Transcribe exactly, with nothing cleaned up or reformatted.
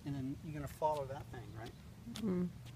and then you're going to follow that thing, right? Mm.